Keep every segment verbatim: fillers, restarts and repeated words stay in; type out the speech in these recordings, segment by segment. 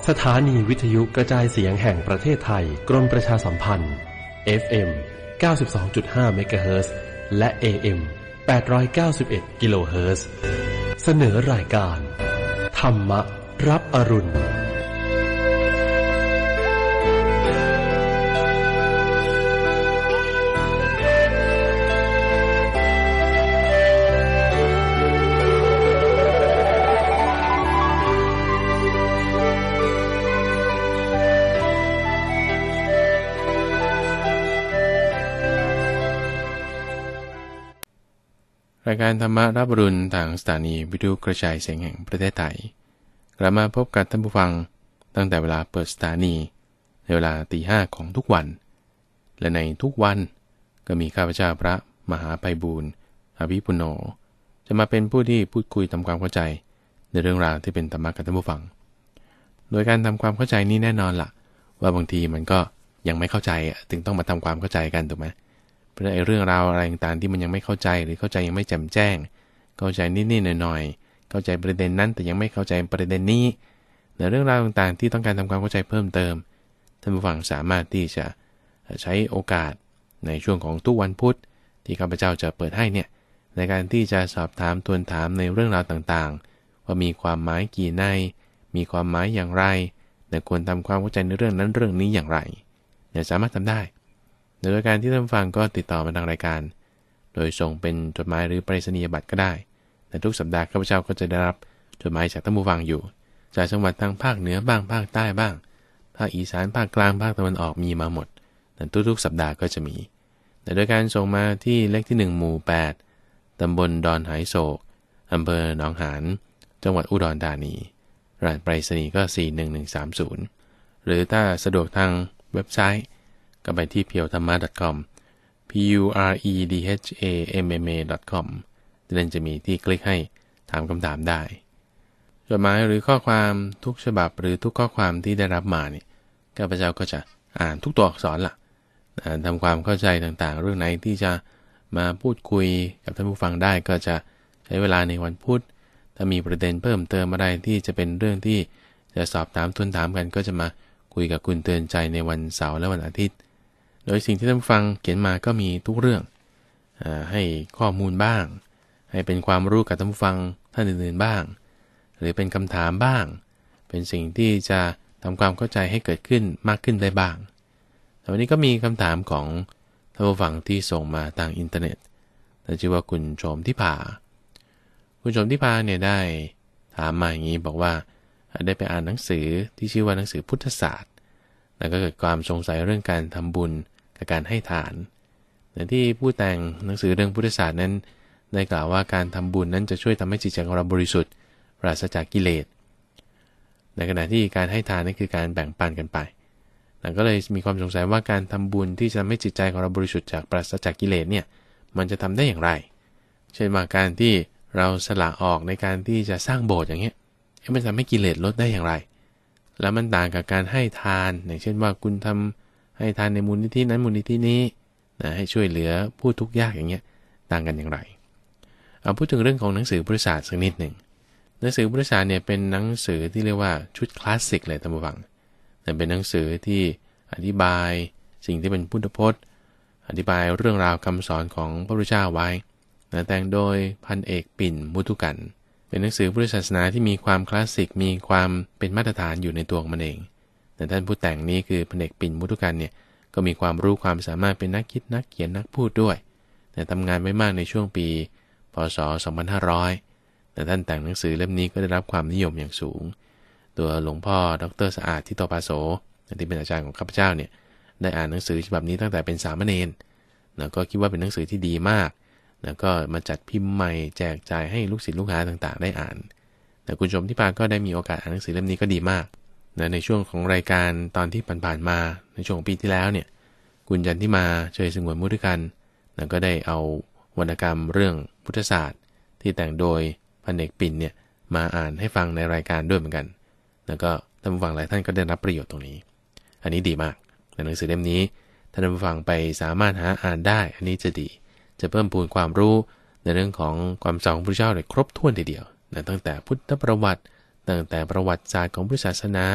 สถานีวิทยุกระจายเสียงแห่งประเทศไทยกรมประชาสัมพันธ์ เอฟ เอ็ม เก้าสิบสองจุดห้า เมกะเฮิรตซ์และ เอ เอ็ม แปดร้อยเก้าสิบเอ็ด กิโลเฮิรตซ์เสนอรายการธรรมรับอรุณรายการธรรมรับอรุณทางสถานีวิทยุกระจายเสียงแห่งประเทศไทยกลับมาพบกับท่านผู้ฟังตั้งแต่เวลาเปิดสถานีในเวลาตีห้าของทุกวันและในทุกวันก็มีข้าพเจ้าพระมหาไพบูลย์อภิปุโนจะมาเป็นผู้ที่พูดคุยทำความเข้าใจในเรื่องราวที่เป็นธรรมะกับท่านผู้ฟังโดยการทำความเข้าใจนี้แน่นอนล่ะว่าบางทีมันก็ยังไม่เข้าใจถึงต้องมาทำความเข้าใจกันถูกไหมเพราะไอ้เรื่องราวอะไรต่างๆที่มันยังไม่เข้าใจหรือเข้าใจยังไม่แจ่มแจ้งเข้าใจนิดๆหน่อยๆเข้าใจประเด็นนั้นแต่ยังไม่เข้าใจประเด็นนี้ในเรื่องราวต่างๆที่ต้องการทำความเข้าใจเพิ่มเติมท่านผู้ฟังสามารถที่จะใช้โอกาสในช่วงของทุกวันพุธที่ข้าพเจ้าจะเปิดให้เนี่ยในการที่จะสอบถามทวนถามในเรื่องราวต่างๆว่ามีความหมายกี่ในมีความหมายอย่างไรแต่ควรทำความเข้าใจในเรื่องนั้นเรื่องนี้อย่างไรเนี่ยสามารถทำได้โดยการที่ท่านฟังก็ติดต่อมาทางรายการโดยส่งเป็นจดหมายหรือไปรษณียบัตรก็ได้แต่ทุกสัปดาห์ข้าพเจ้าก็จะได้รับจดหมายจากท่านผู้ฟังอยู่จากจังหวัดทางภาคเหนือบ้างภาคใต้บ้างภาคอีสานภาคกลางภาคตะวันออกมีมาหมดแต่ทุกๆสัปดาห์ก็จะมีแต่โดยการส่งมาที่เลขที่หนึ่งหมู่แปดตำบลดอนหายโศกอำเภอหนองหานจังหวัดอุดรธานีรหัสไปรษณีย์ก็สี่หนึ่งหนึ่งสามศูนย์หรือถ้าสะดวกทางเว็บไซต์ก็ไปที่ เพียวธรรมะ .com p u r e d h a m m a .com นั่นจะมีที่คลิกให้ถามคำถามได้จดหมายหรือข้อความทุกฉบับหรือทุกข้อความที่ได้รับมาเนี่ยข้าพเจ้าก็จะอ่านทุกตัวอักษรล่ะทำความเข้าใจต่างๆเรื่องไหนที่จะมาพูดคุยกับท่านผู้ฟังได้ก็จะใช้เวลาในวันพุธถ้ามีประเด็นเพิ่มเติมอะไรที่จะเป็นเรื่องที่จะสอบถามทวนถามกันก็จะมาคุยกับคุณเตือนใจในวันเสาร์และวันอาทิตย์โดยสิ่งที่ท่านฟังเขียนมาก็มีทุกเรื่องอ่าให้ข้อมูลบ้างให้เป็นความรู้กับท่านผู้ฟังท่านอื่นๆบ้างหรือเป็นคำถามบ้างเป็นสิ่งที่จะทำความเข้าใจให้เกิดขึ้นมากขึ้นได้บ้างแต่วันนี้ก็มีคำถามของท่านผู้ฟังที่ส่งมาทางอินเทอร์เน็ตชื่อว่าคุณโฉมทิพาคุณโฉมทิพาเนี่ยได้ถามมาอย่างนี้บอกว่าได้ไปอ่านหนังสือที่ชื่อว่าหนังสือพุทธศาสตร์แล้วก็เกิดความสงสัยเรื่องการทำบุญกับการให้ทานแต่ที่ผู้แต่งหนังสือเรื่องพุทธศาสตร์นั้นได้กล่าวว่าการทำบุญนั้นจะช่วยทำให้จิตใจของเราบริสุทธิ์ปราศจากกิเลสในขณะที่การให้ทานนั่นคือการแบ่งปันกันไปแล้วก็เลยมีความสงสัยว่าการทำบุญที่จะทำให้จิตใจของเราบริสุทธิ์จากปราศจากกิเลสเนี่ยมันจะทำได้อย่างไรเช่นว่าการที่เราสละออกในการที่จะสร้างโบสถ์อย่างเงี้ยมันทำให้กิเลสลดได้อย่างไรแล้วมันต่างกับการให้ทานอย่างเช่นว่าคุณทำให้ทานในมูลนิธินั้นมูลนิธินี้นะให้ช่วยเหลือผู้ทุกข์ยากอย่างเงี้ยต่างกันอย่างไรเอาพูดถึงเรื่องของหนังสือพุทธศาสตร์สักนิดหนึ่งหนังสือพุทธศาสตร์เนี่ยเป็นหนังสือที่เรียกว่าชุดคลาสสิกเลยท่านผู้ฟังแต่เป็นหนังสือที่อธิบายสิ่งที่เป็นพุทธพจน์อธิบายเรื่องราวคำสอนของพระพุทธเจ้าไว้แต่งโดยพันเอกปิ่นมุทุกันเป็นหนังสือพุทธศาสนาที่มีความคลาสสิกมีความเป็นมาตรฐานอยู่ในตัวของมันเองแต่ท่านผู้แต่งนี้คือพันเอกปิ่นมุทุกันเนี่ยก็มีความรู้ความสามารถเป็นนักคิดนักเขียนนักพูดด้วยแต่ทำงานไว้มากในช่วงปีพ.ศ. สองพันห้าร้อยแต่ท่านแต่งหนังสือเล่มนี้ก็ได้รับความนิยมอย่างสูงตัวหลวงพ่อดร.สะอาดทิโตปาโสที่เป็นอาจารย์ของข้าพเจ้าเนี่ยได้อ่านหนังสือฉบับนี้ตั้งแต่เป็นสามเณรแล้วก็คิดว่าเป็นหนังสือที่ดีมากแล้วก็มาจัดพิมพ์ใหม่แจกจ่ายให้ลูกศิษย์ลูกหาต่างๆได้อ่านแต่คุณชมที่พาก็ได้มีโอกาสอ่านหนังสือเล่มนี้ก็ดีมากนะในช่วงของรายการตอนที่ผ่านๆมาในช่วงปีที่แล้วเนี่ยคุณจันทิมาเชยสงวนมุทิกันแล้วก็ได้เอาวรรณกรรมเรื่องพุทธศาสตร์ที่แต่งโดยพันเอกปิ่นเนี่ยมาอ่านให้ฟังในรายการด้วยเหมือนกันแล้วก็ท่านผู้ฟังหลายท่านก็ได้รับประโยชน์ตรงนี้อันนี้ดีมากในหนังสือเล่มนี้ท่านผู้ฟังไปสามารถหาอ่านได้อันนี้จะดีจะเพิ่มพูนความรู้ในเรื่องของความสอนของพระเจ้าได้ครบถ้วนทีเดียวนะตั้งแต่พุทธประวัติตั้งแต่ประวัติศาสตร์ของพุทธศาสนา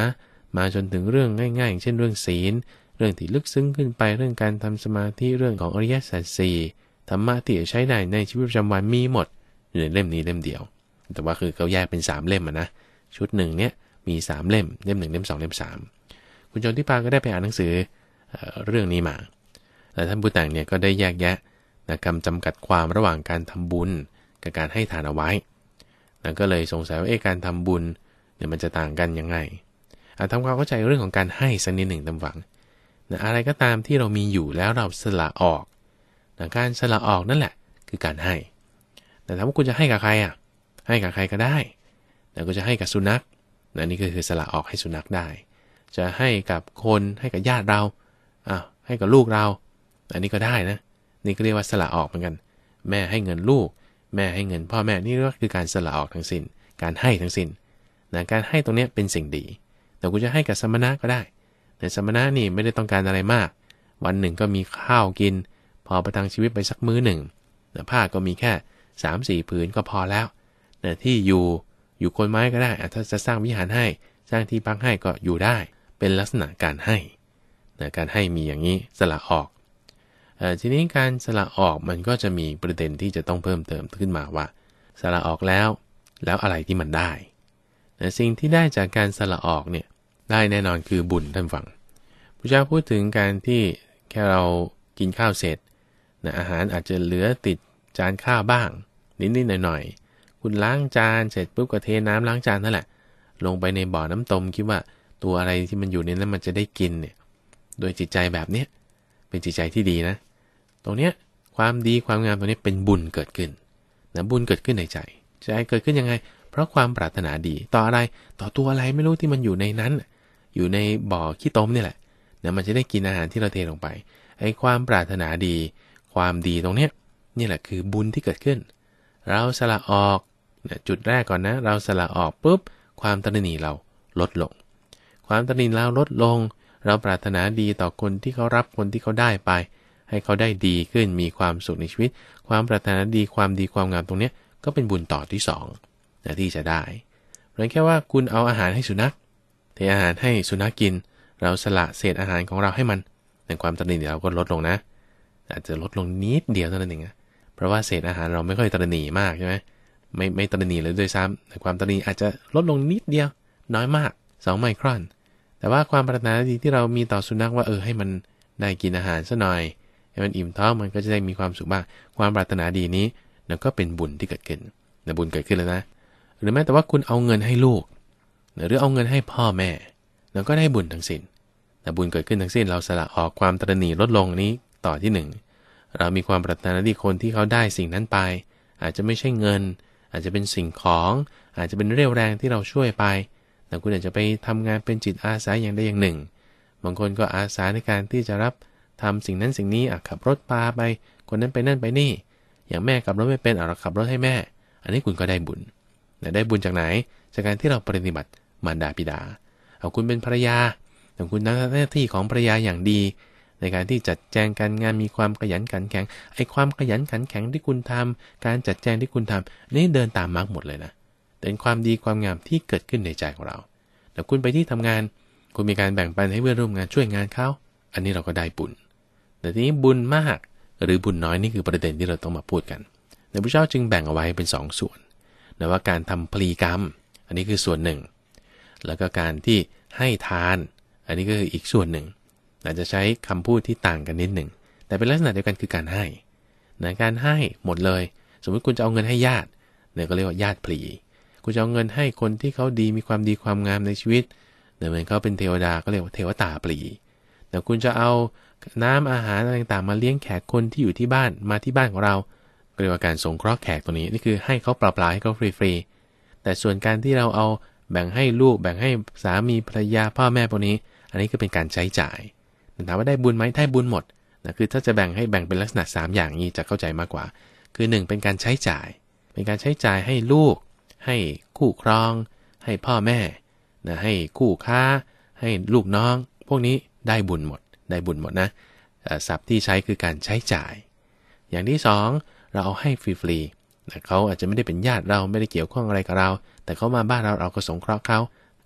มาจนถึงเรื่องง่ายๆอย่างเช่นเรื่องศีลเรื่องที่ลึกซึ้งขึ้นไปเรื่องการทำสมาธิเรื่องของอริยสัจสี่ธรรมะที่ใช้ได้ในชีวิตประจำวันมีหมดอยู่ในเล่มนี้เล่มเดียวแต่ว่าคือเขาแยกเป็นสามเล่มนะชุดหนึ่งเนี้ยมีสามเล่มเล่มหนึ่งเล่มสองเล่มสามคุณชนทิพาก็ได้ไปอ่านหนังสือ เอ่อ เรื่องนี้มาแต่ท่านผู้แต่งเนี่ยก็ได้แยกแยะนะคำจำกัดความระหว่างการทำบุญกับการให้ทานเอาไว้นะก็เลยสงสัยว่าเอ๊ะการทำบุญเนี่ยมันจะต่างกันยังไงทำความเข้าใจเรื่องของการให้สักนิดหนึ่งตามฝังนะอะไรก็ตามที่เรามีอยู่แล้วเราสละออกนะการสละออกนั่นแหละคือการให้แต่ถามว่าคุณจะให้กับใครอ่ะให้กับใครก็ได้แต่ก็จะให้กับสุนัขนะนี่ก็คือสละออกให้สุนัขได้จะให้กับคนให้กับญาติเราอ้าวให้กับลูกเราอันนี้ก็ได้นะนี่ก็เรียกว่าสละออกเหมือนกันแม่ให้เงินลูกแม่ให้เงินพ่อแม่นี่ก็คือการสละออกทั้งสิ้นการให้ทั้งสิ้นนะการให้ตรงนี้เป็นสิ่งดีแต่กูจะให้กับสมณะก็ได้แต่สมณะนี่ไม่ได้ต้องการอะไรมากวันหนึ่งก็มีข้าวกินพอประทังชีวิตไปสักมื้อหนึ่งแต่ผ้าก็มีแค่ สามสี่ ผืนก็พอแล้วแต่ที่อยู่อยู่คนไม้ก็ได้ถ้าจะสร้างวิหารให้สร้างที่พักให้ก็อยู่ได้เป็นลักษณะการให้นะการให้มีอย่างนี้สละออกเอ่อทีนี้การสละออกมันก็จะมีประเด็นที่จะต้องเพิ่มเติมขึ้นมาว่าสละออกแล้วแล้วอะไรที่มันได้นะสิ่งที่ได้จากการสละออกเนี่ยได้แน่นอนคือบุญท่านฟังพระเจ้าพูดถึงการที่แค่เรากินข้าวเสร็จนะอาหารอาจจะเหลือติดจานข้าวบ้างนิดๆหน่อยๆคุณล้างจานเสร็จปุ๊บก็เทน้ำล้างจานนั่นแหละลงไปในบ่อน้ำต้มคิดว่าตัวอะไรที่มันอยู่ในนั้นมันจะได้กินเนี่ยโดยจิตใจแบบเนี้ยเป็นจิตใจที่ดีนะตรงเนี้ยความดีความงามตรงนี้เป็นบุญเกิดขึ้นนะบุญเกิดขึ้นในใจใจเกิดขึ้นยังไงเพราะความปรารถนาดีต่ออะไรต่อตัวอะไรไม่รู้ที่มันอยู่ในนั้นอยู่ในบ่อขี้ต้มนี่แหละนะมันจะได้กินอาหารที่เราเทลงไปไอ้ความปรารถนาดีความดีตรงเนี้ยนี่แหละคือบุญที่เกิดขึ้นเราสละออกนะจุดแรกก่อนนะเราสละออกปุ๊บความตระหนี่เราลดลงความตระหนี่เราลดลงเราปรารถนาดีต่อคนที่เขารับคนที่เขาได้ไปให้เขาได้ดีขึ้นมีความสุขในชีวิตความปรารถนาดีความดีความงามตรงนี้ก็เป็นบุญต่อที่สองนะที่จะได้เพราะแค่ว่าคุณเอาอาหารให้สุนัขเทอาหารให้สุนัขกินเราสละเศษอาหารของเราให้มันแต่ความตระหนี่เราก็ลดลงนะอาจจะลดลงนิดเดียวเท่านั้นเองนะเพราะว่าเศษอาหารเราไม่ค่อยตระหนี่มากใช่ไหมไม่ไม่ตระหนี่เลยด้วยซ้ำแต่ความตระหนี่อาจจะลดลงนิดเดียวน้อยมากสองไมครอนแต่ว่าความปรารถนาดีที่เรามีต่อสุนัขว่าเออให้มันได้กินอาหารซะหน่อยให้มันอิ่มท้องมันก็จะได้มีความสุขบ้างความปรารถนาดีนี้นั่นก็เป็นบุญที่เกิดขึ้นนะบุญเกิดขึ้นแล้วนะหรือแม้แต่ว่าคุณเอาเงินให้ลูกหรือเอาเงินให้พ่อแม่นั่นก็ได้บุญทั้งสิ้นแต่บุญเกิดขึ้นทั้งสิ้นเราสละออกความตระหนี่ลดลงนี้ต่อที่หนึ่งเรามีความปรารถนาดีคนที่เขาได้สิ่งนั้นไปอาจจะไม่ใช่เงินอาจจะเป็นสิ่งของอาจจะเป็นเรี่ยวแรงที่เราช่วยไปแต่คุณอาจจะไปทำงานเป็นจิตอาสาอย่างใดอย่างหนึ่งบางคนก็อาสาในการที่จะรับทำสิ่งนั้นสิ่งนี้อ่ะขับรถพาไปคนนั้นไปนั่นไปนี่อย่างแม่ขับรถไม่เป็นอ่ะเราขับรถให้แม่อันนี้คุณก็ได้บุญแต่ได้บุญจากไหนจากการที่เราปฏิบัติมารดาบิดาเอาคุณเป็นภรรยาแต่คุณทำหน้าที่ของภรรยาอย่างดีในการที่จัดแจงการงานมีความขยันขันแข็งไอ้ความขยันขันแข็งที่คุณทำการจัดแจงที่คุณทำนี่เดินตามมรรคหมดเลยนะเป็นความดีความงามที่เกิดขึ้นในใจของเราแต่คุณไปที่ทำงานคุณมีการแบ่งปันให้เพื่อนร่วมงานช่วยงานเขาอันนี้เราก็ได้บุญแต่ทีนี้บุญมากหรือบุญน้อยนี่คือประเด็นที่เราต้องมาพูดกันพระพุทธเจ้าจึงแบ่งเอาไว้เป็นสองส่วนนะว่าการทำพลีกรรมอันนี้คือส่วนหนึ่งแล้วก็การที่ให้ทานอันนี้ก็คืออีกส่วนหนึ่งอาจจะใช้คำพูดที่ต่างกันนิดหนึ่งแต่เป็นลักษณะเดียวกันคือการให้นะการให้หมดเลยสมมติคุณจะเอาเงินให้ญาติเนี่ยก็เรียกว่าญาติพลีคุณจะเอาเงินให้คนที่เขาดีมีความดีความงามในชีวิตเนี่ยเหมือนเขาเป็นเทวดาก็เรียกว่าเทวตาปลีแต่คุณจะเอาน้ำอาหารอะไรต่างๆมาเลี้ยงแขกคนที่อยู่ที่บ้านมาที่บ้านของเราเรียกว่าการสงเคราะห์แขกตัวนี้นี่คือให้เขาเปล่าๆให้เขาฟรีๆแต่ส่วนการที่เราเอาแบ่งให้ลูกแบ่งให้สามีภรรยาพ่อแม่พวกนี้อันนี้ก็เป็นการใช้จ่ายถามว่าได้บุญไหมได้บุญหมดนะคือถ้าจะแบ่งให้แบ่งเป็นลักษณะสามอย่างนี้จะเข้าใจมากกว่าคือหนึ่งเป็นการใช้จ่ายเป็นการใช้จ่ายให้ลูกให้คู่ครองให้พ่อแม่นะให้คู่ค้าให้ลูกน้องพวกนี้ได้บุญหมดได้บุญหมดนะศัพท์ที่ใช้คือการใช้จ่ายอย่างที่สองเราเอาให้ฟรีๆนะเขาอาจจะไม่ได้เป็นญาติเราไม่ได้เกี่ยวข้องอะไรกับเราแต่เขามาบ้านเราเราก็สงเคราะห์เขา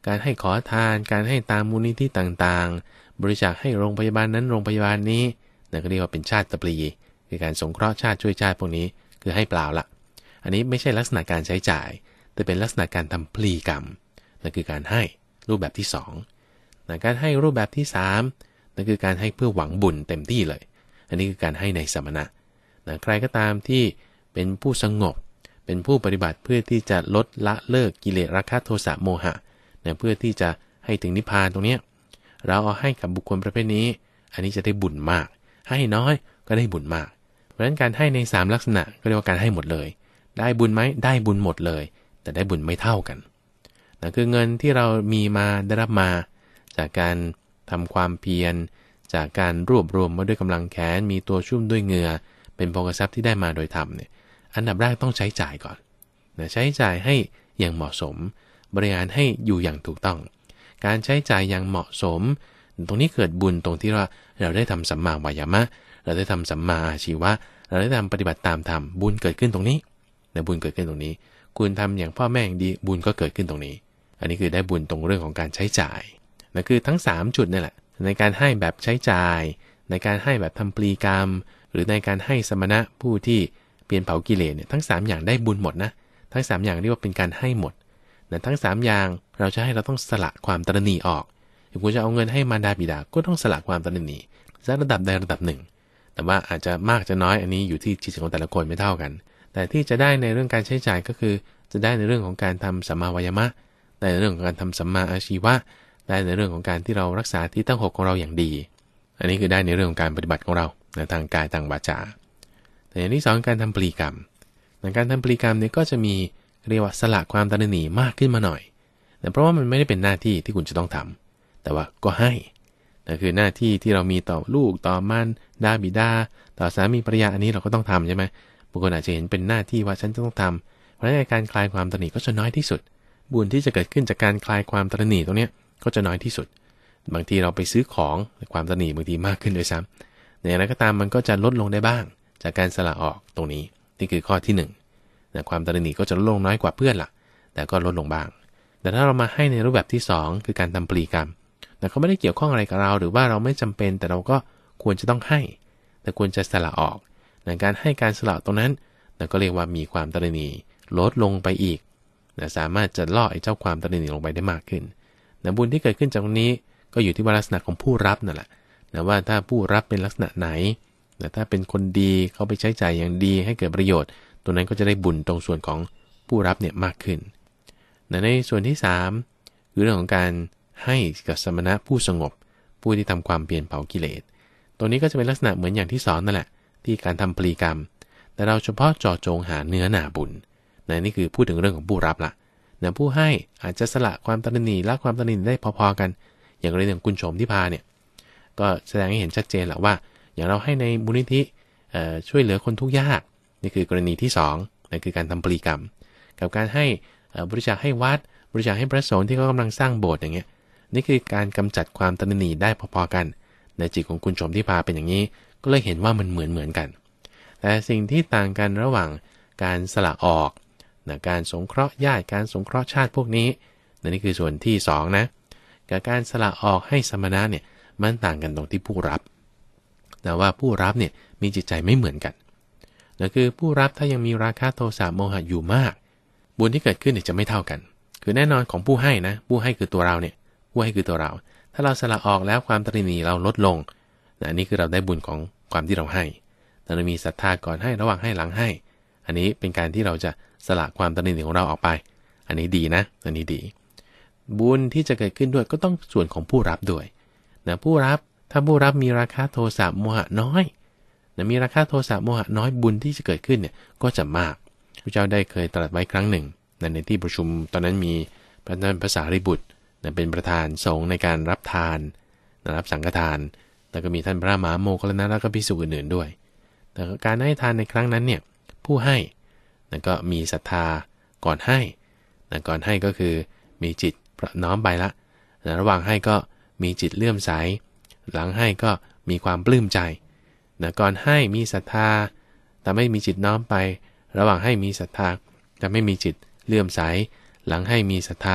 การให้ขอทานการให้ตามมูลนิธิต่างๆบริจาคให้โรงพยาบาลนั้นโรงพยาบาลนี้นั่นก็เรียกว่าเป็นชาติปลีคือการสงเคราะห์ชาติช่วยชาติพวกนี้คือให้เปล่าละอันนี้ไม่ใช่ลักษณะการใช้จ่ายแต่เป็นลักษณะการทำพลีกรรมนั่นคือการให้รูปแบบที่สองแต่การให้รูปแบบที่สามนั่นคือการให้เพื่อหวังบุญเต็มที่เลยอันนี้คือการให้ในสมณะนะใครก็ตามที่เป็นผู้สงบเป็นผู้ปฏิบัติเพื่อที่จะลดละเลิกกิเลสราคะโทสะโมหะนะเพื่อที่จะให้ถึงนิพพานตรงนี้เราเอาให้กับบุคคลประเภทนี้อันนี้จะได้บุญมากให้น้อยก็ได้บุญมากเพราะฉะนั้นการให้ในสามลักษณะก็เรียกว่าการให้หมดเลยได้บุญไหมได้บุญหมดเลยแต่ได้บุญไม่เท่ากันนั่นคือเงินที่เรามีมาได้รับมาจากการทำความเพียรจากการรวบรวมมาด้วยกำลังแขนมีตัวชุ่มด้วยเหงื่อเป็นโภคทรัพย์ที่ได้มาโดยธรรมเนี่ยอันดับแรกต้องใช้จ่ายก่อนนะใช้จ่ายให้อย่างเหมาะสมบริหารให้อยู่อย่างถูกต้องการใช้จ่ายอย่างเหมาะสมตรงนี้เกิดบุญตรงที่ว่าเราได้ทำสัมมาวายามะเราได้ทำสัมมาอาชีวะเราได้ทำปฏิบัติตามธรรมบุญเกิดขึ้นตรงนี้นะบุญเกิดขึ้นตรงนี้คุณทำอย่างพ่อแม่อย่างดีบุญก็เกิดขึ้นตรงนี้อันนี้คือได้บุญตรงเรื่องของการใช้จ่ายนั่นคือทั้งสามจุดนี่แหละในการให้แบบใช้จ่ายในการให้แบบทำปลีกรรมหรือในการให้สมณะผู้ที่เปลี่ยนเผากิเลสเนี่ยทั้งสามอย่างได้บุญหมดนะทั้งสามอย่างเรียกว่าเป็นการให้หมดแต่ทั้งสามอย่างเราจะให้เราต้องสละความตระหนี่ออกถ้าคุณจะเอาเงินให้มารดาบิดาก็ต้องสละความตระหนี่สักระดับใดระดับหนึ่งแต่ว่าอาจจะมากจะน้อยอันนี้อยู่ที่จิตของแต่ละคนไม่เท่ากันแต่ที่จะได้ในเรื่องการใช้จ่ายก็คือจะได้ในเรื่องของการทำสัมมาวายามะได้ในเรื่องของการทำสัมมาอาชีวะได้ในเรื่องของการที่เรารักษาที่ตั้งหกของเราอย่างดีอันนี้คือได้ในเรื่องของการปฏิบัติของเราในทางกายทางวาจาแต่อย่างที่สองการทำปลีกรรมในการทำปลีกรรมเนี่ยก็จะมีเรียกว่าสละความตระหนี่มากขึ้นมาหน่อยแต่เพราะว่ามันไม่ได้เป็นหน้าที่ที่คุณจะต้องทำแต่ว่าก็ให้นั่นคือหน้าที่ที่เรามีต่อลูกต่อมารดาบิดาต่อสามีภรรยาอันนี้เราก็ต้องทำใช่ไหมบางคนอาจจะเห็นเป็นหน้าที่ว่าฉันจะต้องทำเพราะฉะนั้นการคลายความตระหนี่ก็จะน้อยที่สุดบุญที่จะเกิดขึ้นจากการคลายความตระหนี่ตรงนี้ก็จะน้อยที่สุดบางทีเราไปซื้อของความตระหนี่บางทีมากขึ้นด้วยซ้ำในอะไรก็ตามมันก็จะลดลงได้บ้างจากการสละออกตรงนี้นี่คือข้อที่หนึ่งนะความตระหนี่ก็จะลดลงน้อยกว่าเพื่อนล่ะแต่ก็ลดลงบ้างแต่ถ้าเรามาให้ในรูปแบบที่สองคือการทำปลีกรรมแต่เขาไม่ได้เกี่ยวข้องอะไรกับเราหรือว่าเราไม่จำเป็นแต่เราก็ควรจะต้องให้แต่ควรจะสละออกในการให้การสละตรงนั้นเราก็เรียกว่ามีความตระหนี่ลดลงไปอีกนะสามารถจะล่อไอ้เจ้าความตระหนี่ลงไปได้มากขึ้นนะบุญที่เกิดขึ้นจากตรงนี้ก็อยู่ที่ว่าลักษณะของผู้รับนั่นแหละนะว่าถ้าผู้รับเป็นลักษณะไหนแต่ถ้าเป็นคนดีเขาไปใช้จ่ายอย่างดีให้เกิดประโยชน์ตรงนั้นก็จะได้บุญตรงส่วนของผู้รับเนี่ยมากขึ้นในส่วนที่สามคือเรื่องของการให้กับสมณะผู้สงบผู้ที่ทำความเปลี่ยนเผากิเลสตรงนี้ก็จะเป็นลักษณะเหมือนอย่างที่สอนนั่นแหละที่การทำปลีกรรมแต่เราเฉพาะเจาะจงหาเนื้อหนาบุญนะนี่คือพูดถึงเรื่องของผู้รับละนะผู้ให้อาจจะสละความตระหนี่ละความตระหนี่ได้พอๆกันอย่างกรณีของคุณโฉมที่พาเนี่ยก็แสดงให้เห็นชัดเจนแหละว่าอย่างเราให้ในมูลนิธิช่วยเหลือคนทุกข์ยากนี่คือกรณีที่สองนั่นคือการทำปลีกรรมกับการให้บริจาคให้วัดบริจาคให้พระสงฆ์ที่เขากำลังสร้างโบสถ์อย่างเงี้ยนี่คือการกำจัดความตระหนี่ได้พอๆกันในจิตของคุณโฉมที่พาเป็นอย่างนี้ก็เลยเห็นว่ามันเหมือนเหมือนกันแต่สิ่งที่ต่างกันระหว่างการสละออกนะการสงเคราะห์ญาติการสงเคราะห์ชาติพวกนี้นี่คือส่วนที่สองนะกับการสละออกให้สมณะเนี่ยมันต่างกันตรงที่ผู้รับแต่ว่าผู้รับเนี่ยมีจิตใจไม่เหมือนกันนั่นคือผู้รับถ้ายังมีราคะโทสะโมหะอยู่มากบุญที่เกิดขึ้นเนี่ยจะไม่เท่ากันคือแน่นอนของผู้ให้นะผู้ให้คือตัวเราเนี่ยผู้ให้คือตัวเราถ้าเราสละออกแล้วความตระหนี่เราลดลงนะอันนี้คือเราได้บุญของความที่เราให้เรามีศรัทธาก่อนให้ระหว่างให้หลังให้อันนี้เป็นการที่เราจะสละความตระหนี่ของเราออกไปอันนี้ดีนะอันนี้ดีบุญที่จะเกิดขึ้นด้วยก็ต้องส่วนของผู้รับด้วยนะผู้รับถ้าผู้รับมีราคะโทสะโมหะน้อยนะมีราคะโทสะโมหะน้อยบุญที่จะเกิดขึ้นเนี่ยก็จะมากพระเจ้าได้เคยตรัสไว้ครั้งหนึ่งในที่ประชุมตอนนั้นมีพระนั่นภาษาริบุตรเป็นประธานสงฆ์ในการรับทานรับสังฆทานแล้วก็มีท่านพระมหาโมคคัลลานะแล้วก็ภิกษุอื่นๆด้วยแต่การให้ทานในครั้งนั้นเนี่ยผู้ให้แล้วก็มีศรัทธาก่อนให้ก่อนให้ก็คือมีจิตน้อมไปละระหว่างให้ก็มีจิตเลื่อมใสหลังให้ก็มีความปลื้มใจก่อนให้มีศรัทธาแต่ไม่มีจิตน้อมไประหว่างให้มีศรัทธาแต่ไม่มีจิตเลื่อมใสหลังให้มีศรัทธา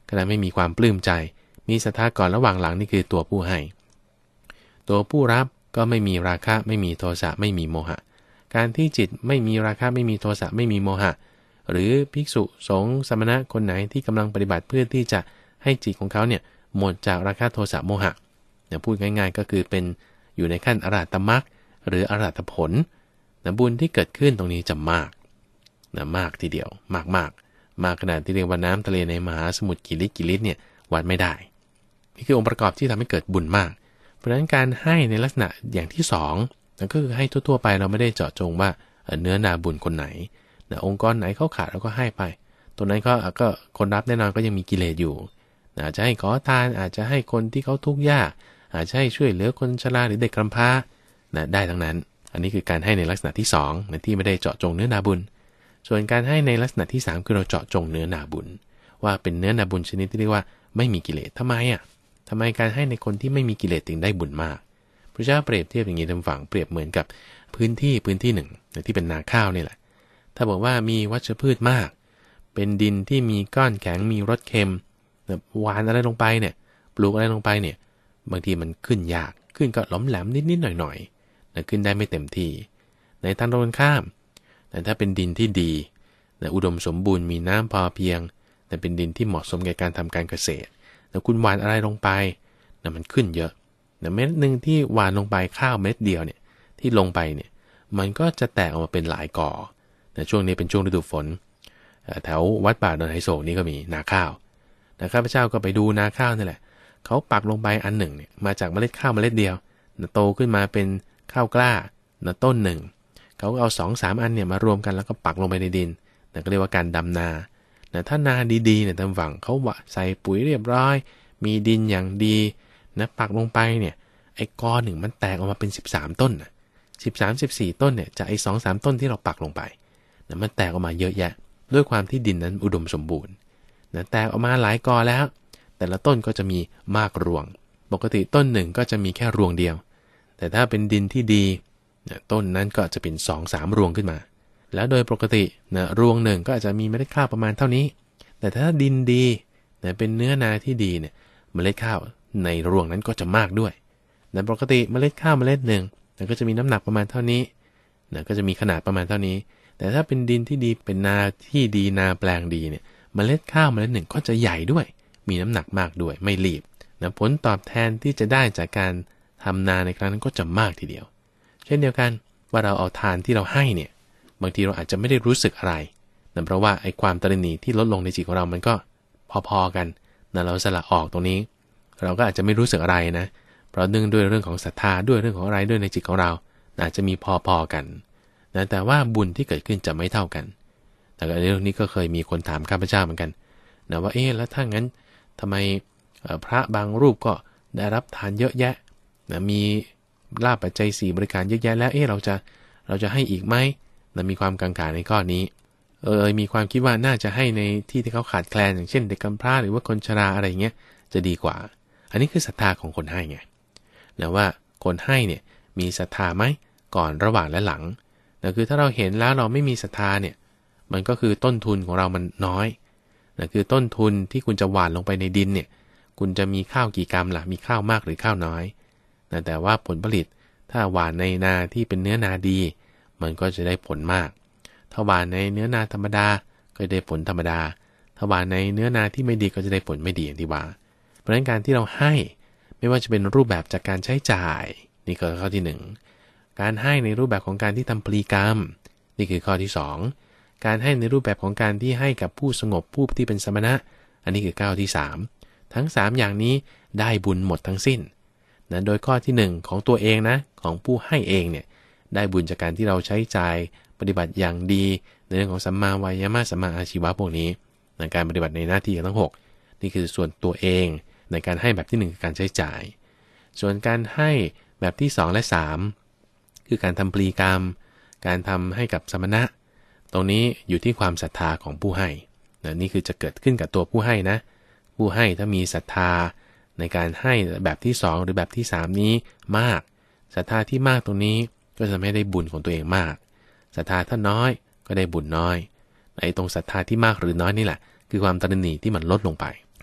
ขณะไม่มีความปลื้มใจมีศรัทธาก่อนระหว่างหลังนี่คือตัวผู้ให้ตัวผู้รับก็ไม่มีราคะไม่มีโทสะไม่มีโมหะการที่จิตไม่มีราคะไม่มีโทสะไม่มีโมหะหรือภิกษุสงฆ์สมณะคนไหนที่กำลังปฏิบัติเพื่อที่จะให้จิตของเขาเนี่ยหมดจากราคะโทสะโมหะเนี่ยพูดง่ายๆก็คือเป็นอยู่ในขั้นอรหัตมรรคหรืออรหัตผลนะบุญที่เกิดขึ้นตรงนี้จะมากนะมากทีเดียวมากมากมากขนาดที่เรียกว่าน้ำทะเลในมหาสมุทรกี่ลิตรกี่ลิตรเนี่ยวัดไม่ได้นี่คือองค์ประกอบที่ทำให้เกิดบุญมากเพราะฉะนั้นการให้ในลักษณะอย่างที่สองนั่นก็คือให้ทั่วๆไปเราไม่ได้เจาะจงว่าเนื้อนาบุญคนไหนนะองค์กรไหนเขาขาดเราก็ให้ไปตรงนั้นก็ก็คนรับแน่นอนก็ยังมีกิเลสอยู่อาจจะให้ขอทานอาจจะให้คนที่เขาทุกข์ยากอาจจะให้ช่วยเหลือคนชราหรือเด็กกำพร้านะได้ทั้งนั้นอันนี้คือการให้ในลักษณะที่สองนะที่ไม่ได้เจาะจงเนื้อนาบุญส่วนการให้ในลักษณะที่สามคือเราเจาะจงเนื้อนาบุญว่าเป็นเนื้อนาบุญชนิดที่เรียกว่าไม่มีกิเลสทำไมอ่ะทำไมการให้ในคนที่ไม่มีกิเลสถึงได้บุญมากพระเจ้าเปรียบเทียบอย่างนี้ทำฝั่งเปรียบเหมือนกับพื้นที่พื้นที่หนึ่งที่เป็นนาข้าวนี่แหละถ้าบอกว่ามีวัชพืชมากเป็นดินที่มีก้อนแข็งมีรสเค็มหวานอะไรลงไปเนี่ยปลูกอะไรลงไปเนี่ยบางทีมันขึ้นยากขึ้นก็หลอมแหลมนิดๆหน่อยๆนะขึ้นได้ไม่เต็มที่ในทางตรงกันข้ามแต่ถ้าเป็นดินที่ดีนะอุดมสมบูรณ์มีน้ำพอเพียงแต่เป็นดินที่เหมาะสมแก่การทำการเกษตรแล้วคุณหว่านอะไรลงไปนะมันขึ้นเยอะนะเม็ดนึงที่หว่านลงไปข้าวเม็ดเดียวเนี่ยที่ลงไปเนี่ยมันก็จะแตกออกมาเป็นหลายกอนะช่วงนี้เป็นช่วงฤดูฝนแถววัดป่าดอนไหโศกนี่ก็มีนาข้าวนะข้าพเจ้าก็ไปดูนาข้าวนี่แหละเขาปักลงไปอันหนึ่งเนี่ยมาจากเมล็ดข้าวเมล็ดเดียวนะโตขึ้นมาเป็นข้าวกล้านะต้นหนึ่งเขาก็เอา สองสาม อันเนี่ยมารวมกันแล้วก็ปักลงไปในดินนะก็เรียกว่าการดำนานะถ้านาดีๆเนี่ยทางฝั่งเขาว่าใส่ปุ๋ยเรียบร้อยมีดินอย่างดีนะปักลงไปเนี่ยไอ้กอหนึ่งมันแตกออกมาเป็นสิบสามต้นนะสิบสาม สิบสี่ต้นเนี่ยจากไอ้ สองสาม ต้นที่เราปักลงไปนะมันแตกออกมาเยอะแยะด้วยความที่ดินนั้นอุดมสมบูรณ์นะแตกออกมาหลายกอแล้วแต่ละต้นก็จะมีมากรวงปกติต้นหนึ่งก็จะมีแค่รวงเดียวแต่ถ้าเป็นดินที่ดีนะต้นนั้นก็จะเป็น สองสาม รวงขึ้นมาแล้วโดยปกตินะรวงหนึ่งก็อาจจะมีเมล็ดข้าวประมาณเท่านี้แต่ถ้าดินดีนะเป็นเนื้อนาที่ดีเนี่ยเมล็ดข้าวในรวงนั้นก็จะมากด้วยแต่ปกติเมล็ดข้าวเมล็ดหนึ่งนะก็จะมีน้ำหนักประมาณเท่านี้นะก็จะมีขนาดประมาณเท่านี้แต่ถ้าเป็นดินที่ดีเป็นนาที่ดีนาแปลงดีเนี่ยเมล็ดข้าวเมล็ดหนึ่งก็จะใหญ่ด้วยมีน้ำหนักมากด้วยไม่รีบนะผลตอบแทนที่จะได้จากการทำนาในครั้งนั้นก็จะมากทีเดียวเช่นเดียวกันว่าเราเอาทานที่เราให้เนี่ยบางทีเราอาจจะไม่ได้รู้สึกอะไรนั่นเพราะว่าไอ้ความตระหนี่ที่ลดลงในจิตของเรามันก็พอๆกันนะเราสละออกตรงนี้เราก็อาจจะไม่รู้สึกอะไรนะเพราะเนื่องด้วยเรื่องของศรัทธาด้วยเรื่องของอะไรด้วยในจิตของเราอาจจะมีพอๆกันนะแต่ว่าบุญที่เกิดขึ้นจะไม่เท่ากันแต่เรื่องนี้ก็เคยมีคนถามข้าพเจ้าเหมือนกันนะว่าเอ๊ะแล้วถ้างั้นทำไมพระบางรูปก็ได้รับทานเยอะแยะนะมีลาภปัจจัยสี่บริการเยอะแยะแล้วเอ๊ะเราจะเราจะให้อีกไหมนะมีความกังขาในข้อนี้เออมีความคิดว่าน่าจะให้ในที่ที่เขาขาดแคลนอย่างเช่นเด็กกำพร้าหรือว่าคนชราอะไรเงี้ยจะดีกว่าอันนี้คือศรัทธาของคนให้ไงนะว่าคนให้เนี่ยมีศรัทธาไหมก่อนระหว่างและหลังนะคือถ้าเราเห็นแล้วเราไม่มีศรัทธาเนี่ยมันก็คือต้นทุนของเรามันน้อยนะคือต้นทุนที่คุณจะหว่านลงไปในดินเนี่ยคุณจะมีข้าวกี่กรัมล่ะมีข้าวมากหรือข้าวน้อยนะแต่ว่าผลผลิตถ้าหว่านในนาที่เป็นเนื้อนาดีมันก็จะได้ผลมากถ้าหว่านในเนื้อนาธรรมดาก็ได้ผลธรรมดาถ้าหว่านในเนื้อนาที่ไม่ดีก็จะได้ผลไม่ดีอย่างที่ว่าเพราะฉะนั้นการที่เราให้ไม่ว่าจะเป็นรูปแบบจากการใช้จ่ายนี่ก็ข้อที่หนึ่งการให้ในรูปแบบของการที่ทำปลีกรรมนี่คือข้อที่สองการให้ในรูปแบบของการที่ให้กับผู้สงบผู้ที่เป็นสมณะอันนี้คือข้อที่สามทั้งสามอย่างนี้ได้บุญหมดทั้งสิ้นนะโดยข้อที่หนึ่งของตัวเองนะของผู้ให้เองเนี่ยได้บุญจากการที่เราใช้จ่ายปฏิบัติอย่างดีในเรื่องของสัมมาวายามะสัมมาอาชีวะพวกนี้ในการปฏิบัติในหน้าที่ทั้งหกนี่คือส่วนตัวเองในการให้แบบที่หนึ่งคือการใช้จ่ายส่วนการให้แบบที่สองและสามคือการทำปลีกรรมการทำให้กับสมณะตรงนี้อยู่ที่ความศรัทธาของผู้ให้นะนี่คือจะเกิดขึ้นกับตัวผู้ให้นะผู้ให้ถ้ามีศรัทธาในการให้แบบที่สองหรือแบบที่สามนี้มากศรัทธาที่มากตรงนี้ก็จะไม่ได้บุญของตัวเองมากศรัทธาถ้าน้อยก็ได้บุญน้อยไอ้ตรงศรัทธาที่มากหรือน้อยนี่แหละคือความตระหนี่ที่มันลดลงไป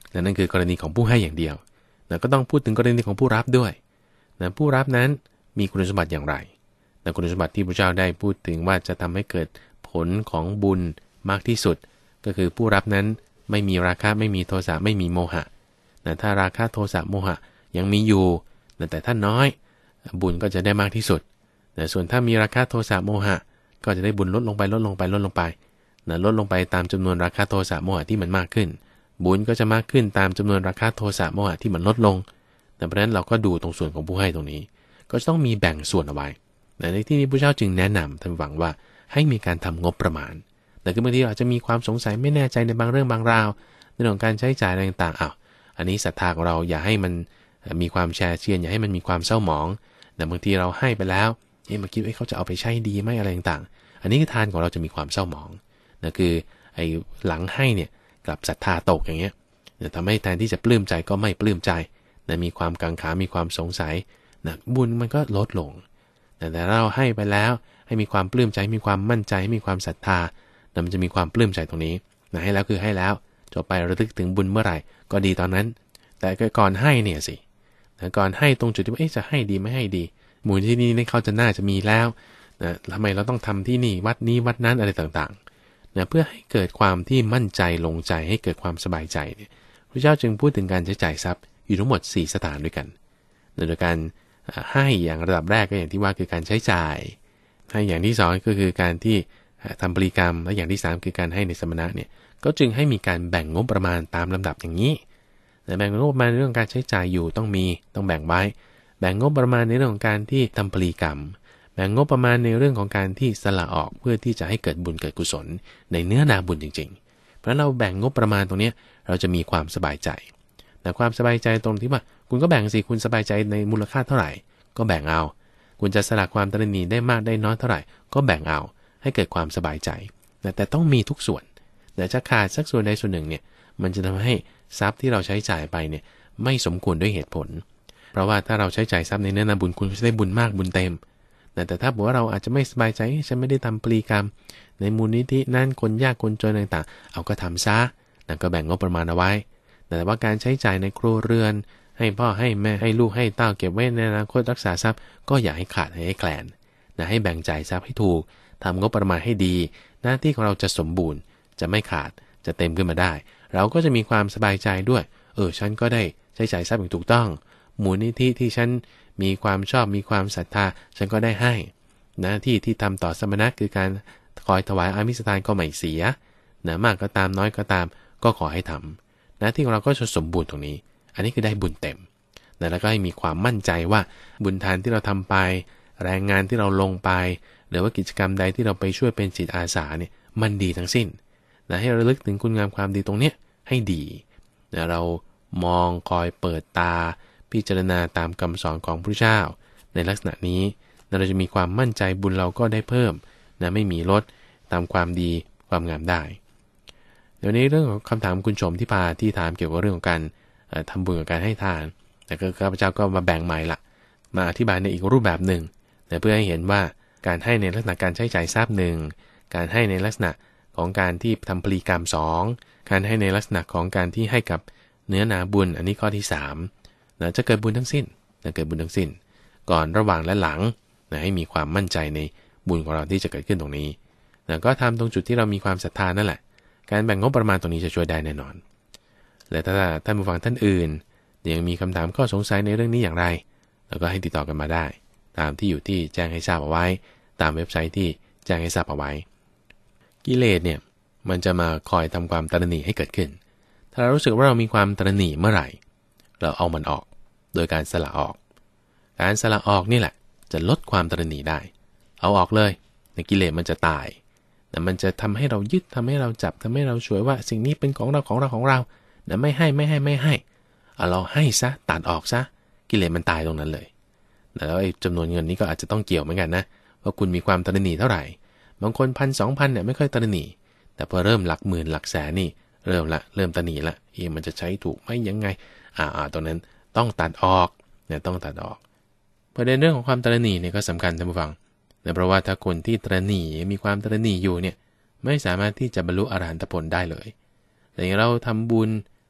นั่นคือกรณีของผู้ให้อย่างเดียวนะก็ต้องพูดถึงกรณีของผู้รับด้วยนะผู้รับนั้นมีคุณสมบัติอย่างไรนะคุณสมบัติที่พระเจ้าได้พูดถึงว่าจะทำให้เกิดผลของบุญมากที่สุดก็คือผู้รับนั้นไม่มีราคะไม่มีโทสะไม่มีโมหะนะถ้าราคะโทสะโมหะยังมีอยู่นะแต่ถ้าน้อยบุญก็จะได้มากที่สุดนะส่วนถ้ามีราคะโทสะโมหะก็จะได้บุญลดลงไปลดลงไปลดลงไปนะลดลงไปตามจำนวนราคะโทสะโมหะที่มันมากขึ้นบุญก็จะมากขึ้นตามจำนวนราคะโทสะโมหะที่มันลดลงแต่เพราะฉะนั้นเราก็ดูตรงส่วนของผู้ให้ตรงนี้ก็จะต้องมีแบ่งส่วนเอาไว้ในที่นี้พระเจ้าจึงแนะนำท่านฟังว่าให้มีการทำงบประมาณแต่คือบางทีอาจจะมีความสงสัยไม่แน่ใจในบางเรื่องบางราวในเรื่องของการใช้จ่ายอะไรต่างๆอ้าวอันนี้ศรัทธาของเราอย่าให้มันมีความแชร์เชียนอย่าให้มันมีความเศร้าหมองแต่บางทีเราให้ไปแล้วเอ๊ะมาคิดว่าเขาจะเอาไปใช้ดีไหมอะไรต่างๆอันนี้คือทานของเราจะมีความเศร้าหมองนั่นคือไอ้หลังให้เนี่ยกับศรัทธาตกอย่างเงี้ยทำให้แทนที่จะปลื้มใจก็ไม่ปลื้มใจนะมีความกังขามีความสงสัยนะบุญมันก็ลดลงแต่แต่เราให้ไปแล้วให้มีความปลื้มใจมีความมั่นใจมีความศรัทธานะมันจะมีความปลื้มใจตรงนี้นะให้แล้วคือให้แล้วจบไประลึกถึงบุญเมื่อไหร่ก็ดีตอนนั้นแต่ก่อนให้เนี่ยสินะก่อนให้ตรงจุดที่ว่าจะให้ดีไม่ให้ดีหมู่ที่นี่เขาจะน่าจะมีแล้วนะทำไมเราต้องทำที่นี่วัดนี้วัดนั้นอะไรต่างๆนะเพื่อให้เกิดความที่มั่นใจลงใจให้เกิดความสบายใจเนี่ยพระเจ้าจึงพูดถึงการใช้จ่ายทรัพย์อยู่ทั้งหมดสี่สถานด้วยกันโดยการให้อย่างระดับแรกก็อย่างที่ว่าคือการใช้จ่ายให้อย่างที่สองก็คือการที่ทำบริกรรมและอย่างที่สามคือการให้ในสมณะเนี่ยก็จึงให้มีการแบ่งงบประมาณตามลำดับอย่างนี้แต่แบ่งงบประมาณในเรื่องการใช้จ่ายอยู่ต้องมีต้องแบ่งไว้แบ่งงบประมาณในเรื่องของการที่ทำบริกรรมแบ่งงบประมาณในเรื่องของการที่สละออกเพื่อที่จะให้เกิดบุญเกิดกุศลในเนื้อนาบุญจริงๆเพราะเราแบ่งงบประมาณตรงนี้เราจะมีความสบายใจแต่ความสบายใจตรงที่ว่าคุณก็แบ่งสิคุณสบายใจในมูลค่าเท่าไหร่ก็แบ่งเอาคุณจะสละความตระหนี่ได้มากได้น้อยเท่าไหร่ก็แบ่งเอาให้เกิดความสบายใจแต่ต้องมีทุกส่วนแต่จะขาดสักส่วนใดส่วนหนึ่งเนี่ยมันจะทำให้ทรัพย์ที่เราใช้จ่ายไปเนี่ยไม่สมควรด้วยเหตุผลเพราะว่าถ้าเราใช้จ่ายทรัพย์ในเนื้อนาบุญคุณจะได้บุญมากบุญเต็มแต่ถ้าบอกว่าเราอาจจะไม่สบายใจฉันไม่ได้ทำปรีกรรมในมูลนิธินั่นคนยากคนจนต่างๆเอาก็ทำซะนั่นก็แบ่งงบประมาณเอาไว้แต่ว่าการใช้จ่ายในครัวเรือนให้พ่อให้แม่ให้ลูกให้เต้าเก็บไว้ในอนาคตรักษาทรัพย์ก็อย่าให้ขาดให้แคลนนะให้แบ่งจ่ายทรัพย์ให้ถูกทำงบประมาณให้ดีหน้าที่ของเราจะสมบูรณ์จะไม่ขาดจะเต็มขึ้นมาได้เราก็จะมีความสบายใจด้วยเออฉันก็ได้ใช้จ่ายทรัพย์อย่างถูกต้องมูลนิธิที่ฉันมีความชอบมีความศรัทธาฉันก็ได้ให้หน้าที่ที่ทำต่อสมณะคือการคอยถวายอามิสทานก็ไม่เสียนะมากก็ตามน้อยก็ตามก็ขอให้ทำหน้าที่ของเราก็จะสมบูรณ์ตรงนี้อันนี้คือได้บุญเต็มนะแล้วก็ให้มีความมั่นใจว่าบุญทานที่เราทำไปแรงงานที่เราลงไปหรือว่ากิจกรรมใดที่เราไปช่วยเป็นจิตอาสาเนี่ยมันดีทั้งสิ้นนะให้ระลึกถึงคุณงามความดีตรงเนี้ยให้ดีนะเรามองคอยเปิดตาพิจารณาตามคำสอนของพระเจ้าในลักษณะนี้นะเราจะมีความมั่นใจบุญเราก็ได้เพิ่มนะไม่มีลดตามความดีความงามได้เดี๋ยวนี้เรื่องของคำถามคุณชมที่พาที่ถามเกี่ยวกับเรื่องของการทำบุญกับการให้ทานแต่ข้าพเจ้าก็มาแบ่งใหม่ละมาอธิบายในอีกรูปแบบหนึ่งแต่เพื่อให้เห็นว่าการให้ในลักษณะการใช้จ่ายทรัพย์หนึ่งการให้ในลักษณะของการที่ทำปรีกรรมสองการให้ในลักษณะของการที่ให้กับเนื้อนาบุญอันนี้ข้อที่สามนะจะเกิดบุญทั้งสิ้นจะเกิดบุญทั้งสิ้นก่อนระหว่างและหลังนะให้มีความมั่นใจในบุญของเราที่จะเกิดขึ้นตรงนี้นะก็ทำตรงจุดที่เรามีความศรัทธานั่นแหละการแบ่งงบประมาณตรงนี้จะช่วยได้แน่นอนและถ้าท่านผู้ฟังท่านอื่นยังมีคำถามข้อสงสัยในเรื่องนี้อย่างไรแล้วก็ให้ติดต่อกันมาได้ตามที่อยู่ที่แจ้งให้ทราบเอาไว้ตามเว็บไซต์ที่แจ้งให้ทราบเอาไว้กิเลสเนี่ยมันจะมาคอยทำความตระหนี่ให้เกิดขึ้นถ้าเรารู้สึกว่าเรามีความตระหนี่เมื่อไหร่เราเอามันออกโดยการสละออกการสละออกนี่แหละจะลดความตระหนี่ได้เอาออกเลยในกิเลสมันจะตายแต่มันจะทำให้เรายึดทำให้เราจับทำให้เราช่วยว่าสิ่งนี้เป็นของเราของเราของเราแต่ไม่ให้ไม่ให้ไม่ให้เอาเราให้ซะตัดออกซะกิเลสมันตายตรงนั้นเลยแล้วไอ้จำนวนเงินนี้ก็อาจจะต้องเกี่ยวเหมือนกันนะว่าคุณมีความตระหนี่เท่าไหร่บางคนพันสองพันเนี่ยไม่ค่อยตระหนี่แต่พอเริ่มหลักหมื่นหลักแสนนี่เริ่มละเริ่มตระหนี่ละเอ๊ะมันจะใช้ถูกไหมยังไงอ่าอ่าตรงนั้นต้องตัดออกเนี่ยต้องตัดออกประเด็นเรื่องของความตระหนี่เนี่ยก็สำคัญท่านผู้ฟังเพราะว่าถ้าคนที่ตระหนี่มีความตระหนี่อยู่เนี่ยไม่สามารถที่จะบรรลุอรหันตผลได้เลยแต่เราทำบุญ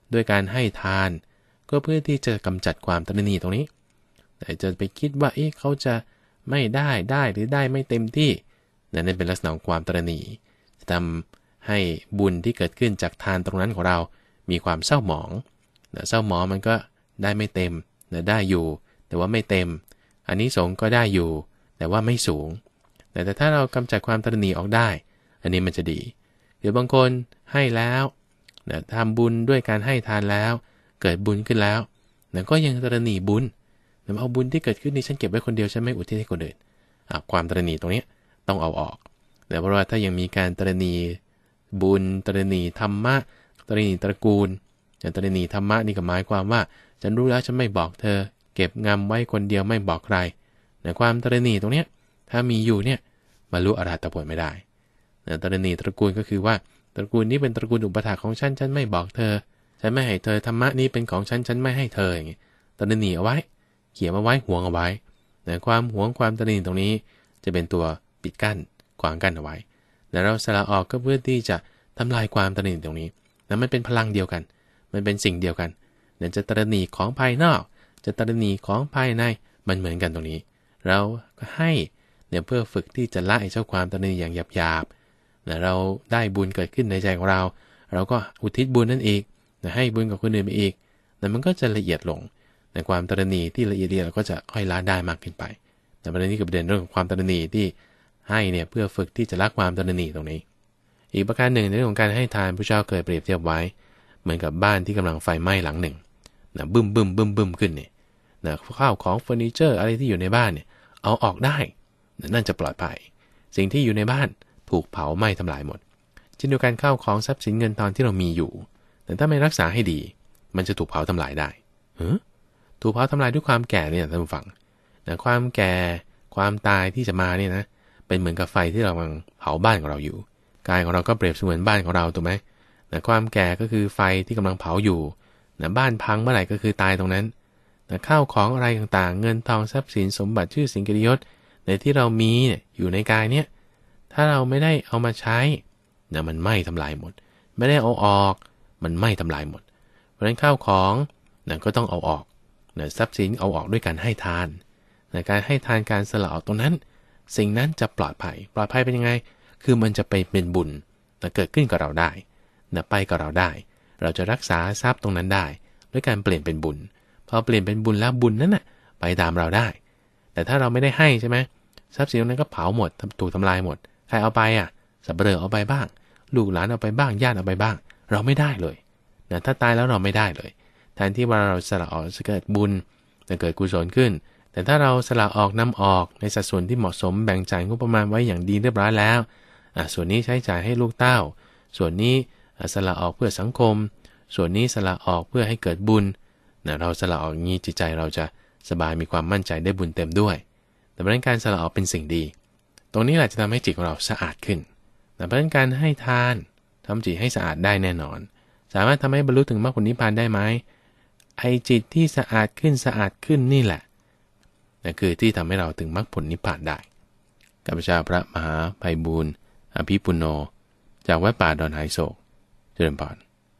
ด้วยการให้ทานก็เพื่อที่จะกำจัดความตระหนี่ตรงนี้แต่จะไปคิดว่าเอ๊ะเขาจะไม่ได้ได้หรือได้ไม่เต็มที่นั่นเป็นลักษณะของความตระหนี่จะทำให้บุญที่เกิดขึ้นจากทานตรงนั้นของเรามีความเศร้าหมองเศร้าหมองมันก็ได้ไม่เต็มได้อยู่แต่ว่าไม่เต็มอานิสงส์ก็ได้อยู่แต่ว่าไม่สูงแต่ถ้าเรากำจัดความตระหนี่ออกได้อันนี้มันจะดีหรือบางคนให้แล้วทำบุญด้วยการให้ทานแล้วเกิดบุญขึ้นแล้วแต่ก็ยังตระหนี่บุญแต่เอาบุญที่เกิดขึ้นนี้ฉันเก็บไว้คนเดียวฉันไม่อุทิศให้คนอื่นความตระหนี่ตรงนี้ต้องเอาออกแต่เพราะว่าถ้ายังมีการตระหนี่บุญตระหนี่ธรรมะตระหนี่ตระกูลอย่างตระหนี่ธรรมะนี่ก็หมายความว่าฉันรู้แล้วฉันไม่บอกเธอเก็บงำไว้คนเดียวไม่บอกใครแต่ความตระหนี่ตรงนี้ถ้ามีอยู่เนี่ยบรรลุอรหัตผลไม่ได้ตระหนี่ตระกูลก็คือว่าตระกูลนี้เป็นตระกูลอุปถากของฉันฉันไม่บอกเธอฉันไม่ให้เธอธรรมะนี้เป็นของฉันฉันไม่ให้เธออย่างงี้ตระหนี่เอาไว้เขียนเอาไว้หวงเอาไว้แต่ความหวงความตระหนี่ตรงนี้จะเป็นตัวปิดกั้นขวางกั้นเอาไว้แต่เราสละออกก็เพื่อที่จะทำลายความตระหนี่ตรงนี้แล้วมันเป็นพลังเดียวกันมันเป็นสิ่งเดียวกันเนี่ยจะตระหนี่ของภายนอกจะตระหนี่ของภายในมันเหมือนกันตรงนี้เราก็ให้เนี่ยเพื่อฝึกที่จะละไอ้เจ้าความตระหนี่อย่างหยาบๆเนี่ยเราได้บุญเกิดขึ้นในใจของเราเราก็อุทิศบุญนั่นอีกเนี่ยให้บุญกับคนอื่นไปอีกแต่มันก็จะละเอียดลงในความตระหนี่ที่ละเอียดเราก็จะค่อยละได้มากขึ้นไปแต่ประเด็นนี้คือประเด็นเรื่องของความตระหนี่ที่ให้เนี่ยเพื่อฝึกที่จะละความตระหนี่ตรงนี้อีกประการหนึ่งในเรื่องของการให้ทานพระเจ้าเคยเปรียบเทียบไว้เหมือนกับบ้านที่กำลังไฟไหม้หลังหนึ่งนะบึ้มบึ้มบึ้มบึ้มขึ้นเนี่ยนะข้าวของเฟอร์นิเจอร์อะไรที่อยู่ในบ้านเนี่ยเอาออกได้นั่นจะปลอดภัยสิ่งที่อยู่ในบ้านถูกเผาไหม้ทำลายหมดเช่นเดียวกันข้าวของทรัพย์สินเงินทองที่เรามีอยู่แต่ถ้าไม่รักษาให้ดีมันจะถูกเผาทำลายได้เฮ้ถูกเผาทำลายด้วยความแก่เนี่ยท่านผู้ฟังแต่ความแก่ความตายที่จะมาเนี่ยนะเป็นเหมือนกับไฟที่เรากำลังเผาบ้านของเราอยู่กายของเราก็เปรียบเสมือนบ้านของเราถูกไหมแต่ความแก่ก็คือไฟที่กำลังเผาอยู่นะบ้านพังเมื่อไหร่ก็คือตายตรงนั้นแต่ข้าวของอะไรต่างๆเงินทองทรัพย์สินสมบัติชื่อเสียงเกียรติยศในที่เรามีเนี่ยอยู่ในกายเนี่ยถ้าเราไม่ได้เอามาใช้นะมันไหม้ทำลายหมดไม่ได้เอาออกมันไหม้ทำลายหมดเพราะฉะนั้นข้าวของนะก็ต้องเอาออกนะทรัพย์สินเอาออกด้วยการให้ทานนะการให้ทานการสละออกตรงนั้นสิ่งนั้นจะปลอดภัยปลอดภัยเป็นยังไงคือมันจะไปเป็นบุญนะเกิดขึ้นกับเราได้นะไปกับเราได้เราจะรักษาทรัพย์ตรงนั้นได้ด้วยการเปลี่ยนเป็นบุญพอเปลี่ยนเป็นบุญแล้วบุญนั้นน่ะไปตามเราได้แต่ถ้าเราไม่ได้ให้ใช่ไหมทรัพย์สินนั้นก็เผาหมดถูกทำลายหมดใครเอาไปอ่ะสับเปลือเอาไปบ้างลูกหลานเอาไปบ้างญาติเอาไปบ้างเราไม่ได้เลยนะถ้าตายแล้วเราไม่ได้เลยแทนที่ว่าเราสละออกจะเกิดบุญจะเกิดกุศลขึ้นแต่ถ้าเราสละออกนำออกในสัดส่วนที่เหมาะสมแบ่งจ่ายงบประมาณไว้อย่างดีเรียบร้อยแล้วอ่ะส่วนนี้ใช้จ่ายให้ลูกเต้าส่วนนี้สละออกเพื่อสังคมส่วนนี้สละออกเพื่อให้เกิดบุญนะเราสละออกงี้จิตใจเราจะสบายมีความมั่นใจได้บุญเต็มด้วยแต่เพราะนั้นการสละออกเป็นสิ่งดีตรงนี้แหละจะทำให้จิตของเราสะอาดขึ้นแต่เพราะนั้นการให้ทานทำจิตให้สะอาดได้แน่นอนสามารถทำให้บรรลุถึงมรรคผลนิพพานได้ไหมไอ้จิตที่สะอาดขึ้นสะอาดขึ้นนี่แหละนั่นคือที่ทำให้เราถึงมรรคผลนิพพานได้ข้าพเจ้าพระมหาไพบูลย์อภิปุณโญจากวัดป่าดอนไหโศกเจริญพร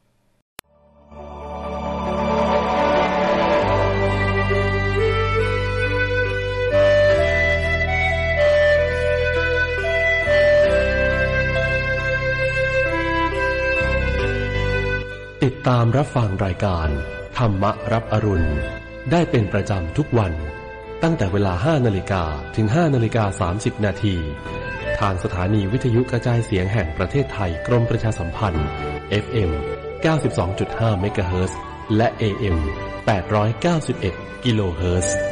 ติดตามรับฟังรายการธรรมรับอรุณได้เป็นประจำทุกวันตั้งแต่เวลา ห้านาฬิกา ถึง ห้านาฬิกาสามสิบ นาทีทางสถานีวิทยุกระจายเสียงแห่งประเทศไทยกรมประชาสัมพันธ์ เอฟ เอ็ม เก้าสิบสองจุดห้า เมกะเฮิรตซ์ และ เอ เอ็ม แปดร้อยเก้าสิบเอ็ด กิโลเฮิรตซ์